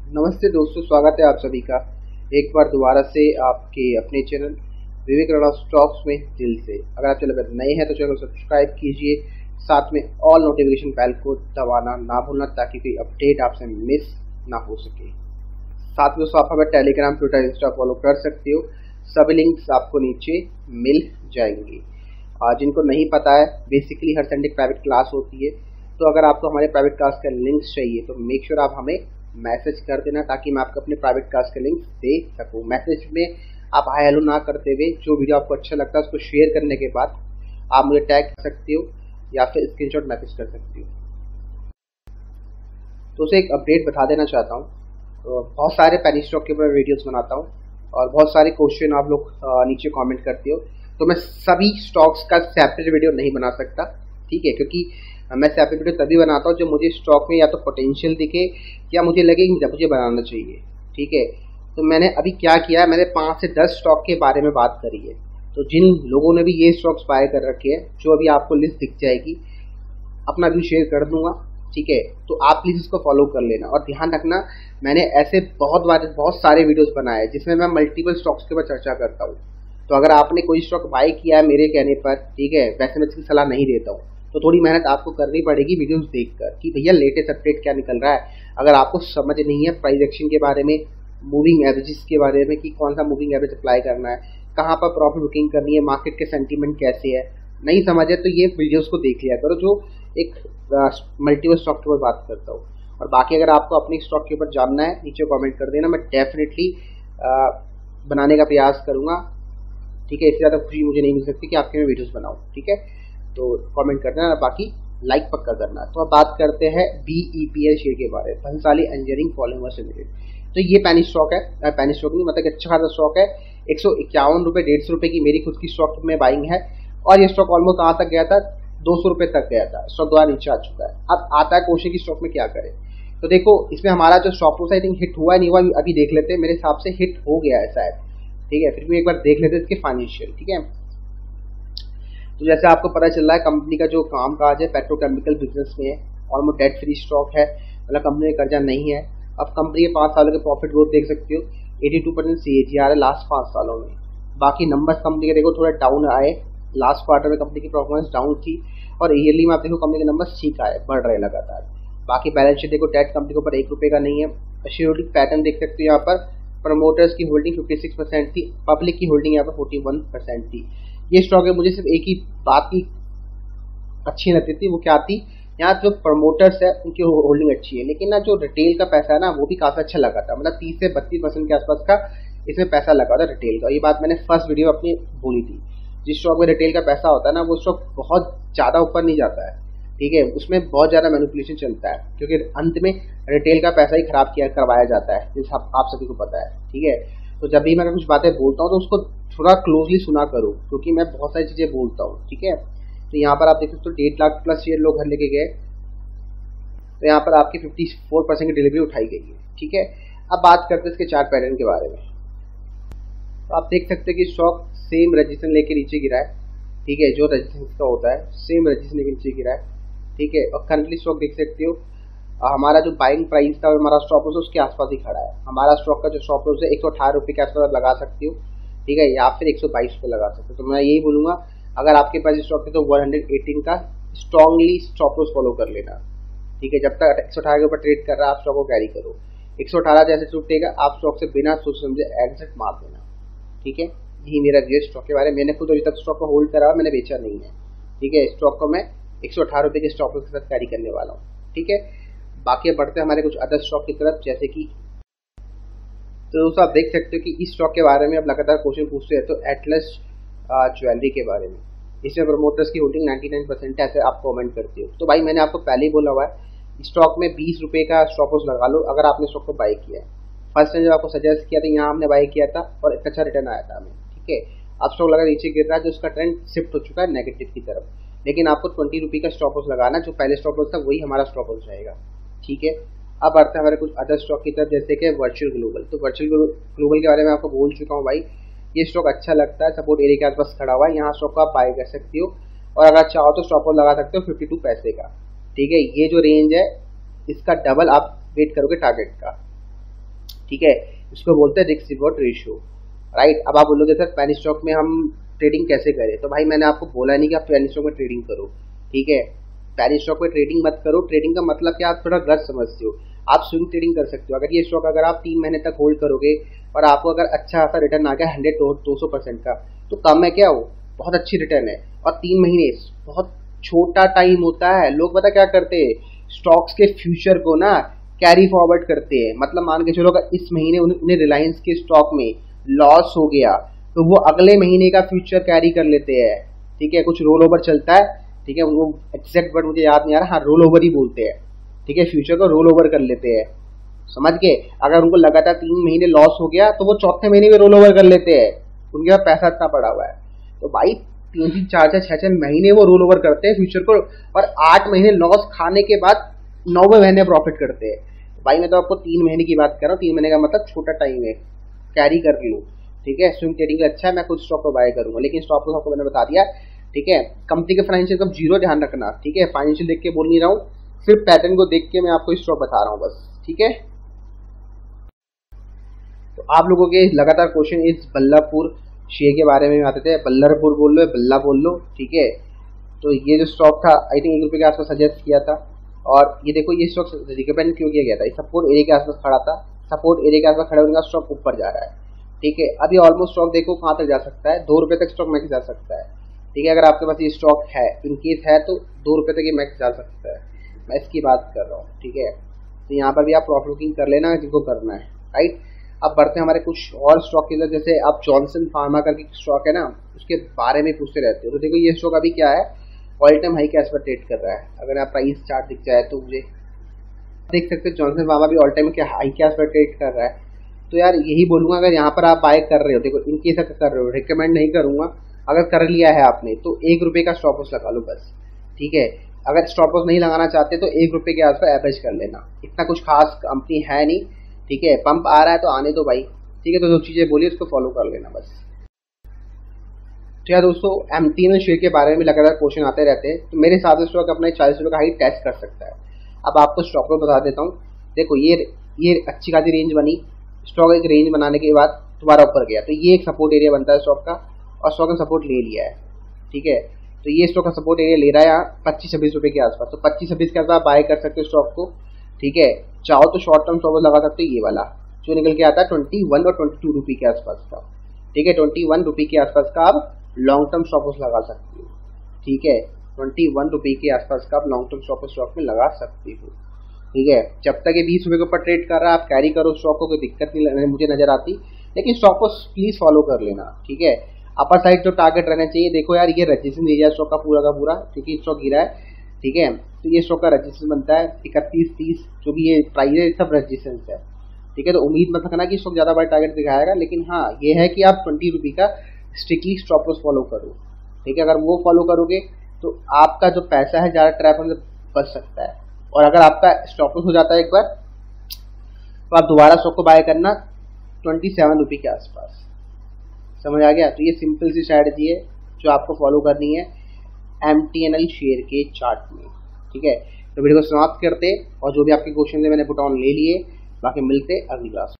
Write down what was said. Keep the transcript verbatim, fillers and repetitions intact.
नमस्ते दोस्तों, स्वागत है आप सभी का एक बार दोबारा से आपके अपने चैनल विवेक राणा स्टॉक्स में दिल से। अगर आप चैनल पर नए हैं तो चैनल को सब्सक्राइब कीजिए, साथ में ऑल नोटिफिकेशन बेल को दबाना ना भूलना ताकि कोई अपडेट आपसे मिस ना हो सके। साथ में दोस्तों आप हमें टेलीग्राम, ट्विटर, इंस्टा फॉलो कर सकते हो, सभी लिंक्स आपको नीचे मिल जाएंगे। जिनको नहीं पता है, बेसिकली हर संडे प्राइवेट क्लास होती है, तो अगर आपको हमारे प्राइवेट क्लास का लिंक्स चाहिए तो मेक श्योर आप हमें मैसेज कर देना ताकि मैं आपको अपने प्राइवेट क्लास के लिंक्स दे सकूं। मैसेज में आप हाय हेलो ना करते हुए जो वीडियो आपको अच्छा लगता है उसको शेयर करने के बाद आप मुझे टैग कर सकते हो या फिर स्क्रीनशॉट मैसेज कर सकते हो। तो उसे एक अपडेट बता देना चाहता हूँ। तो बहुत सारे पेनी स्टॉक के ऊपर वीडियोस बनाता हूँ और बहुत सारे क्वेश्चन आप लोग नीचे कमेंट करते हो, तो मैं सभी स्टॉक्स का सेपरेट वीडियो नहीं बना सकता, ठीक है, क्योंकि मैं सेपरेट वीडियो तभी बनाता हूँ जो मुझे स्टॉक में या तो पोटेंशियल दिखे या मुझे लगे कि मुझे बनाना चाहिए, ठीक है। तो मैंने अभी क्या किया है, मैंने पाँच से दस स्टॉक के बारे में बात करी है। तो जिन लोगों ने भी ये स्टॉक्स बाय कर रखे हैं, जो अभी आपको लिस्ट दिख जाएगी, अपना व्यू शेयर कर दूंगा, ठीक है। तो आप प्लीज़ इसको फॉलो कर लेना और ध्यान रखना, मैंने ऐसे बहुत बार बहुत सारे वीडियोज़ बनाए जिसमें मैं मल्टीपल स्टॉक्स के ऊपर चर्चा करता हूँ। तो अगर आपने कोई स्टॉक बाय किया है मेरे कहने पर, ठीक है, वैसे मैं इसकी सलाह नहीं देता हूँ, तो थोड़ी मेहनत आपको करनी पड़ेगी वीडियोस देखकर कि भैया लेटेस्ट अपडेट क्या निकल रहा है। अगर आपको समझ नहीं है प्राइस एक्शन के बारे में, मूविंग एवरेजेस के बारे में कि कौन सा मूविंग एवरेज अप्लाई करना है, कहाँ पर प्रॉफिट बुकिंग करनी है, मार्केट के सेंटीमेंट कैसे है, नहीं समझे तो ये वीडियोस को देख लिया करो जो एक मल्टीपल स्टॉक के ऊपर बात करता हूँ। और बाकी अगर आपको अपने स्टॉक के ऊपर जानना है नीचे कॉमेंट कर देना, मैं डेफिनेटली बनाने का प्रयास करूँगा, ठीक है। इससे ज़्यादा खुशी मुझे नहीं मिल सकती कि आपके मैं वीडियोज़ बनाऊँ, ठीक है। तो कमेंट कर देना, बाकी लाइक पक्का करना। तो अब बात करते हैं B E P L share के बारे में, भंसाली इंजीनियरिंग पॉलीमर्स लिमिटेड। तो ये पैनी स्टॉक है, पैनी स्टॉक नहीं मतलब अच्छा खासा स्टॉक है। एक सौ इक्यावन रुपये डेढ़ सौ रुपये की मेरी खुद की स्टॉक में बाइंग है और ये स्टॉक ऑलमोस्ट कहाँ तक गया था, दो सौ रुपये तक गया था। स्टॉक दोबारा नीचे आ चुका है। अब आता है क्वेश्चन की स्टॉक में क्या करें। तो देखो इसमें हमारा जो stop loss I think hit हुआ नहीं हुआ अभी देख लेते हैं। मेरे हिसाब से हिट हो गया है शायद, ठीक है। फिर भी एक बार देख लेते हैं इसके फाइनेंशियल, ठीक है। तो जैसे आपको पता चल रहा है कंपनी का जो काम काज है पेट्रोकेमिकल बिजनेस में है, ऑलमोस्ट डेट फ्री स्टॉक है, मतलब कंपनी में कर्जा नहीं है। अब कंपनी के पाँच सालों के प्रॉफिट ग्रोथ देख सकते हो, बयासी percent C A G R है लास्ट पाँच सालों में। बाकी नंबर्स कंपनी के देखो थोड़ा डाउन आए, लास्ट क्वार्टर में कंपनी की परफॉर्मेंस डाउन थी और ईयरली में आप देखो कंपनी के नंबर्स ठीक आए, बढ़ रहे लगातार। बाकी बैलेंस शीट देखो, डेट कंपनी के ऊपर एक रुपये का नहीं है। शेयर होल्डिंग पैटर्न देख सकते हो, यहाँ पर प्रमोटर्स की होल्डिंग छप्पन परसेंट थी, पब्लिक की होल्डिंग यहाँ पर इकतालीस परसेंट थी। ये स्टॉक है, मुझे सिर्फ एक ही बात की अच्छी लगती थी, वो क्या थी, यहाँ जो प्रमोटर्स है उनकी होल्डिंग अच्छी है, लेकिन ना जो रिटेल का पैसा है ना वो भी काफ़ी अच्छा लगा था, मतलब तीस से बत्तीस परसेंट के आसपास का इसमें पैसा लगा था रिटेल का। ये बात मैंने फर्स्ट वीडियो अपनी बोली थी। जिस स्टॉक में रिटेल का पैसा होता है ना वो स्टॉक बहुत ज़्यादा ऊपर नहीं जाता है, ठीक है, उसमें बहुत ज़्यादा मैनिपुलेशन चलता है क्योंकि अंत में रिटेल का पैसा ही खराब किया करवाया जाता है, जैसे आप, आप सभी को पता है, ठीक है। तो जब भी मैं कुछ बातें बोलता हूँ तो उसको थोड़ा क्लोजली सुना करो क्योंकि मैं बहुत सारी चीज़ें बोलता हूँ, ठीक है। तो यहाँ पर आप देख सकते हो डेढ़ लाख प्लस शेयर लोग घर लेके गए, तो यहाँ पर आपकी चौवन परसेंट की डिलीवरी उठाई गई है, ठीक है। अब बात करते हैं इसके चार्ट पैटर्न के बारे में। तो आप देख सकते हैं कि स्टॉक सेम रजिस्ट्रेशन लेके नीचे गिरा है, ठीक है, जो रजिस्ट्रेशन का होता है सेम रजिस्ट्रेशन लेके नीचे गिरा है, ठीक है। और करंटली स्टॉक देख सकते हो, हमारा जो बाइंग प्राइस था हमारा स्टॉप लॉस उसके आसपास ही खड़ा है। हमारा स्टॉक का जो स्टॉप लॉस है एक सौ अठारह रुपये के आसपास लगा सकते हो, ठीक है, या फिर एक सौ बाईस रुपये लगा सकते हो। तो मैं यही बोलूँगा अगर आपके पास स्टॉक है तो एक सौ अठारह का स्ट्रांगली स्टॉप लॉस फॉलो कर लेना, ठीक है। जब तक एक सौ अठारह के ऊपर ट्रेड कर रहा है आप स्टॉक को कैरी करो, एक सौ अठारह जैसे टूटेगा आप स्टॉक से बिना सोच समझे एग्जिट मार देना, ठीक है। यही मेरा व्यू स्टॉक के बारे में। मैंने खुद अभी तक स्टॉक को होल्ड करा, मैंने बेचा नहीं है, ठीक है। स्टॉक को मैं एक सौ अठारह रुपये के स्टॉक लॉस के साथ कैरी करने वाला हूँ, ठीक है। बाकी बढ़ते हैं हमारे कुछ अदर स्टॉक की तरफ, जैसे कि तो दोस्तों आप देख सकते हो कि इस स्टॉक के बारे में अब लगातार क्वेश्चन पूछते हैं। तो एटलस ज्वेलरी के बारे में, इसमें प्रमोटर्स की होल्डिंग निन्यानवे परसेंट है, ऐसे आप कमेंट करते हो। तो भाई मैंने आपको पहले ही बोला हुआ है स्टॉक में बीस रुपये का स्टॉप लॉस लगा लो अगर आपने स्टॉक को बाई किया है। फर्स्ट टाइम जब आपको सजेस्ट किया था यहाँ हमने बाई किया था और एक अच्छा रिटर्न आया था हमें, ठीक है। अब स्टॉक लगा नीचे गिर रहा है, जो उसका ट्रेंड शिफ्ट हो चुका है नेगेटिव की तरफ, लेकिन आपको ट्वेंटी रुपये का स्टॉप लॉस लगाना, जो पहले स्टॉप लॉस था वही हमारा स्टॉप लॉस रहेगा, ठीक है। अब आते हैं हमारे कुछ अदर स्टॉक की तरफ, जैसे कि वर्चुअल ग्लोबल। तो वर्चुअल ग्लोबल के बारे में आपको बोल चुका हूँ भाई, ये स्टॉक अच्छा लगता है, सपोर्ट एरिया के आसपास खड़ा हुआ है, यहाँ स्टॉक को आप बाय कर सकते हो और अगर चाहो तो स्टॉप लॉस लगा सकते हो बावन पैसे का, ठीक है। ये जो रेंज है इसका डबल आप वेट करोगे टारगेट का, ठीक है, इसको बोलते हैं रिस्क रिवॉर्ड रेशियो, राइट। अब आप बोलोगे सर पेनी स्टॉक में हम ट्रेडिंग कैसे करें, तो भाई मैंने आपको बोला नहीं कि आप पेनी स्टॉक में ट्रेडिंग करो, ठीक है। पेनी स्टॉक में ट्रेडिंग मत करो। ट्रेडिंग का मतलब क्या, आप थोड़ा गलत समझते हो। आप स्विंग ट्रेडिंग कर सकते हो। अगर ये स्टॉक अगर आप तीन महीने तक होल्ड करोगे और आपको अगर अच्छा खासा रिटर्न आ गया हंड्रेड दो सौ परसेंट का, तो कम है क्या, वो बहुत अच्छी रिटर्न है। और तीन महीने बहुत छोटा टाइम होता है। लोग पता क्या करते हैं, स्टॉक्स के फ्यूचर को ना कैरी फॉरवर्ड करते हैं। मतलब मान के चलो अगर इस महीने उन्हें रिलायंस के स्टॉक में लॉस हो गया तो वो अगले महीने का फ्यूचर कैरी कर लेते हैं, ठीक है। कुछ रोल ओवर चलता है, ठीक है, वो एग्जैक्ट वर्ड मुझे याद नहीं आ रहा, हाँ रोल ओवर ही बोलते हैं, ठीक है। फ्यूचर को रोल ओवर कर लेते हैं, समझ के। अगर उनको लगातार तीन महीने लॉस हो गया तो वो चौथे महीने में रोल ओवर कर लेते हैं, उनके पास पैसा इतना पड़ा हुआ है। तो भाई तीन तीन चार चार छह छह महीने वो रोल ओवर करते हैं फ्यूचर को, और आठ महीने लॉस खाने के बाद नौवे महीने प्रॉफिट करते हैं। भाई मैं तो आपको तीन महीने की बात कर रहा हूँ। तीन महीने का मतलब छोटा टाइम है, कैरी कर लो, ठीक है। स्विंग ट्रेडिंग अच्छा है, मैं खुद स्टॉक को बाय करूंगा, लेकिन स्टॉक को आपको मैंने बता दिया, ठीक है। कंपनी के फाइनेंशियल कब जीरो ध्यान रखना, ठीक है। फाइनेंशियल देख के बोल नहीं रहा हूँ, सिर्फ पैटर्न को देख के मैं आपको स्टॉक बता रहा हूँ बस, ठीक है। तो आप लोगों के लगातार क्वेश्चन इस बल्लापुर शेयर के बारे में आते थे। बल्लरपुर बोल लो, बल्ला बोल लो, ठीक है। तो ये जो स्टॉक था आई थिंक एक रुपये के आसपास सजेस्ट किया था, और ये देखो ये स्टॉक रिकमेंड क्यों किया गया था, सपोर्ट एरिया के आसपास खड़ा था। सपोर्ट एरिया के आसपास खड़े होने का स्टॉक ऊपर जा रहा है, ठीक है। अभी ऑलमोस्ट स्टॉक देखो कहाँ तक जा सकता है, दो रुपये तक स्टॉक मैक्स जा सकता है, ठीक है। अगर आपके पास ये स्टॉक है, इनकेस है, तो दो रुपये तक ये मैक्स जा सकता है, मैं इसकी बात कर रहा हूँ, ठीक है। तो यहाँ पर भी आप प्रॉफिट बुकिंग कर लेना जिनको करना है, राइट। अब बढ़ते हैं हमारे कुछ और स्टॉक के अंदर, जैसे आप जॉनसन फार्मा करके स्टॉक है ना, उसके बारे में पूछते रहते हो। तो देखो ये स्टॉक अभी क्या है, ऑल टाइम हाई के आसपास ट्रेड कर रहा है। अगर आप प्राइस चार्ट दिख जाए तो मुझे देख सकते हो जॉनसन फार्मा भी ऑल टाइम के हाई के आसपास ट्रेड कर रहा है। तो यार यही बोलूंगा, अगर यहाँ पर आप बाय कर रहे हो, देखो इनकेस अगर कर रहे हो, रिकमेंड नहीं करूंगा, अगर कर लिया है आपने तो एक रुपये का स्टॉप लॉस लगा लो बस, ठीक है। अगर स्टॉप लॉस नहीं लगाना चाहते तो एक रुपये के आसपास एवरेज कर लेना, इतना कुछ खास कंपनी है नहीं, ठीक है। पंप आ रहा है तो आने दो भाई, ठीक है। तो जो चीजें बोली उसको फॉलो कर लेना बस। तो यार दोस्तों एमटीएनएल शेयर के बारे में लगातार क्वेश्चन आते रहते हैं, तो मेरे हिसाब से स्टॉक अपने चालीस रुपये का हाई टेस्ट कर सकता है। अब आपको स्टॉक को बता देता हूँ, देखो ये ये अच्छी खासी रेंज बनी, स्टॉक एक रेंज बनाने के बाद दोबारा ऊपर गया, तो ये एक सपोर्ट एरिया बनता है स्टॉक का, और स्टॉक ने सपोर्ट ले लिया है, ठीक है। तो ये स्टॉक का सपोर्ट एरिया ले रहा है यहाँ पच्चीस छब्बीस रुपये के आसपास, तो पच्चीस छब्बीस के आसपास आप बाय कर सकते हो स्टॉक को, ठीक है। चाहो तो शॉर्ट टर्म स्टॉप लगा सकते हो, ये वाला जो निकल के आता है ट्वेंटी वन और ट्वेंटी टू रुपी के आसपास का, ठीक है। ट्वेंटी वन रुपी के आसपास का आप लॉन्ग टर्म स्टॉप लॉस लगा सकते हो, ठीक है। ट्वेंटी वन रुपी के आसपास का आप long term stop loss stock में लगा सकते हो, ठीक है। जब तक ये बीस रुपये के ऊपर ट्रेड कर रहा है आप कैरी करो स्टॉक को, कोई दिक्कत नहीं मुझे नजर आती, लेकिन स्टॉक को प्लीज फॉलो कर लेना, ठीक है। अपर साइड जो टारगेट रहना चाहिए, देखो यार ये रजिस्ट्रेशन एरिया स्टॉक का पूरा का पूरा, क्योंकि स्टॉक गिरा है, ठीक है। तो ये स्टॉक का रजिस्ट्रेशन बनता है इकतीस तीस, जो भी ये प्राइस है सब रजिस्ट्रेशन है, ठीक है। तो उम्मीद मत रखना कि स्टॉक ज्यादा बड़ा टारगेट दिखाएगा, लेकिन हाँ ये है कि आप ट्वेंटी रुपी का स्ट्रिक्टली स्टॉप लॉस फॉलो करो, ठीक है। अगर वो फॉलो करोगे तो आपका जो पैसा है ज्यादा ट्रैप होने से बच सकता है, और अगर आपका स्टॉप लॉस हो जाता है एक बार तो आप दोबारा स्टॉक को बाय करना ट्वेंटी सेवन रुपी के आसपास, समझ आ गया। तो ये सिंपल सी स्ट्रैटेजी है जो आपको फॉलो करनी है एमटीएनएल शेयर के चार्ट में, ठीक है। तो वीडियो को समाप्त करते, और जो भी आपके क्वेश्चन है मैंने पुट ऑन ले लिए, बाकी मिलते अगली क्लास।